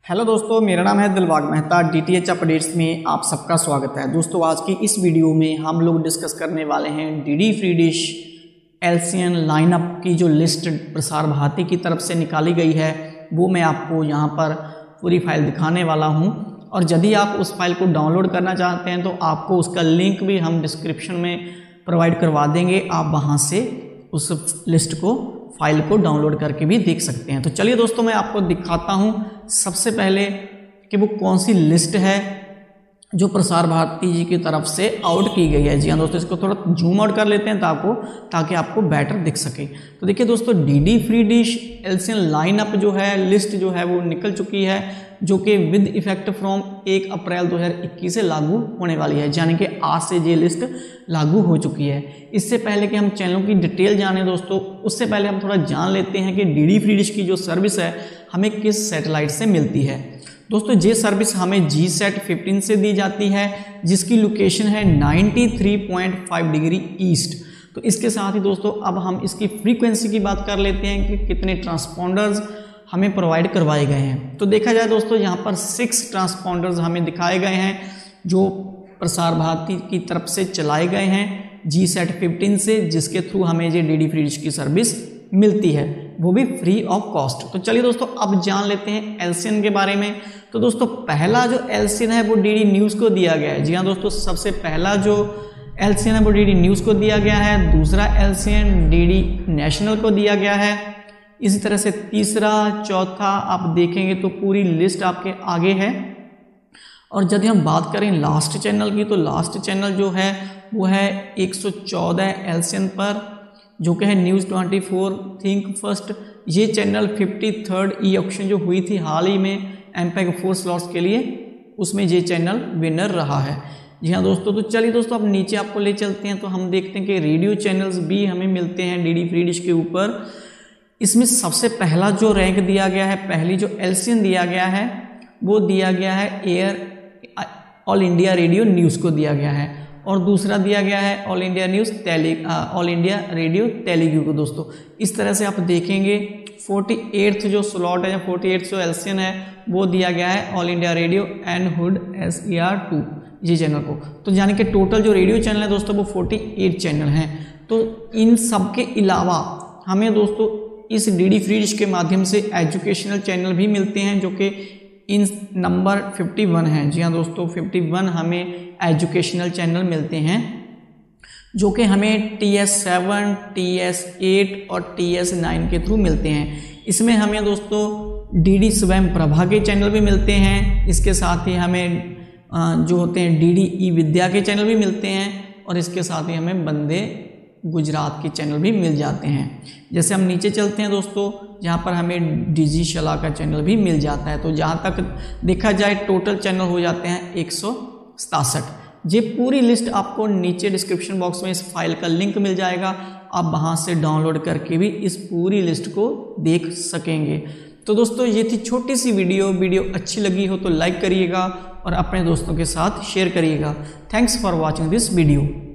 Hello दोस्तों, मेरा नाम है दिलबाग मेहता। डीटीएच अपडेट्स में आप सबका स्वागत है। दोस्तों, आज की इस वीडियो में हम लोग डिस्कस करने वाले हैं DD free dish LCN lineup की जो लिस्ट प्रसार भारती की तरफ से निकाली गई है, वो मैं आपको यहाँ पर पूरी फाइल दिखाने वाला हूँ। और यदि आप उस फाइल को डाउनलोड करना चाहते हैं तो आपको उसका लिंक भी हम डिस्क्रिप्शन में प्रोवाइड करवा देंगे। आप वहाँ से उस लिस्ट को फाइल को डाउनलोड करके भी देख सकते हैं। तो चलिए दोस्तों, मैं आपको दिखाता हूं सबसे पहले कि वो कौन सी लिस्ट है जो प्रसार भारती जी की तरफ से आउट की गई है। जी हाँ दोस्तों, इसको थोड़ा जूम आउट कर लेते हैं ताकि आपको बेटर दिख सके। तो देखिए दोस्तों, DD free dish LCN lineup जो है, लिस्ट जो है वो निकल चुकी है, जो कि विद इफेक्ट फ्रॉम 1 अप्रैल 2021 से लागू होने वाली है। यानी कि आज से ये लिस्ट लागू हो चुकी है। इससे पहले कि हम चैनलों की डिटेल जानें दोस्तों, उससे पहले हम थोड़ा जान लेते हैं कि डीडी फ्री डिश की जो सर्विस है हमें किस सैटेलाइट से मिलती है। दोस्तों, ये सर्विस हमें GSAT-15 से दी जाती है, जिसकी लोकेशन है 93.5 डिग्री ईस्ट। तो इसके साथ ही दोस्तों अब हम इसकी फ्रीक्वेंसी की बात कर लेते हैं कि कितने ट्रांसपॉन्डर्स हमें प्रोवाइड करवाए गए हैं। तो देखा जाए दोस्तों, यहाँ पर 6 ट्रांसपॉन्डर्स हमें दिखाए गए हैं जो प्रसार भारती की तरफ से चलाए गए हैं GSAT-15 से, जिसके थ्रू हमें ये डीडी फ्री डिश की सर्विस मिलती है, वो भी फ्री ऑफ कॉस्ट। तो चलिए दोस्तों, अब जान लेते हैं एलसीएन के बारे में। तो दोस्तों, पहला जो एलसीएन है वो डीडी न्यूज़ को दिया गया है। जी हाँ दोस्तों, सबसे पहला जो एलसीएन है वो डीडी न्यूज़ को दिया गया है। दूसरा एलसीएन डीडी नेशनल को दिया गया है। इसी तरह से तीसरा, चौथा आप देखेंगे तो पूरी लिस्ट आपके आगे है। और यदि हम बात करें लास्ट चैनल की, तो लास्ट चैनल जो है वो है 114 एलसीएन पर, जो कि है न्यूज़ 24 थिंक फर्स्ट। ये चैनल 53rd ई ऑक्शन जो हुई थी हाल ही में एमपैक 4 स्लॉट्स के लिए, उसमें ये चैनल विनर रहा है। जी हाँ दोस्तों, तो चलिए दोस्तों अब नीचे आपको ले चलते हैं। तो हम देखते हैं कि रेडियो चैनल्स भी हमें मिलते हैं डीडी फ्री डिश के ऊपर। इसमें सबसे पहला जो रैंक दिया गया है, पहली जो एलसीएन दिया गया है वो दिया गया है air all India radio news को दिया गया है। और दूसरा दिया गया है ऑल इंडिया रेडियो तेलुगु को। दोस्तों, इस तरह से आप देखेंगे 48th जो स्लॉट है या 48th जो एलसीएन है वो दिया गया है ऑल इंडिया रेडियो एंड हुड SER2 जी चैनल को। तो यानी कि टोटल जो रेडियो चैनल है दोस्तों वो 48 चैनल हैं। तो इन सब के अलावा हमें दोस्तों इस डीडी फ्री डिश के माध्यम से एजुकेशनल चैनल भी मिलते हैं, जो कि इन नंबर 51 है। जी हाँ दोस्तों, 51 हमें एजुकेशनल चैनल मिलते हैं, जो कि हमें TS7, TS8 और TS9 के थ्रू मिलते हैं। इसमें हमें दोस्तों डीडी स्वयं प्रभा के चैनल भी मिलते हैं। इसके साथ ही हमें जो होते हैं डीडी ई विद्या के चैनल भी मिलते हैं। और इसके साथ ही हमें वंदे गुजरात के चैनल भी मिल जाते हैं। जैसे हम नीचे चलते हैं दोस्तों, जहाँ पर हमें डीजी शला का चैनल भी मिल जाता है। तो जहाँ तक देखा जाए टोटल चैनल हो जाते हैं 167। ये पूरी लिस्ट आपको नीचे डिस्क्रिप्शन बॉक्स में इस फाइल का लिंक मिल जाएगा। आप वहाँ से डाउनलोड करके भी इस पूरी लिस्ट को देख सकेंगे। तो दोस्तों, ये थी छोटी सी वीडियो अच्छी लगी हो तो लाइक करिएगा और अपने दोस्तों के साथ शेयर करिएगा। Thanks for watching this video.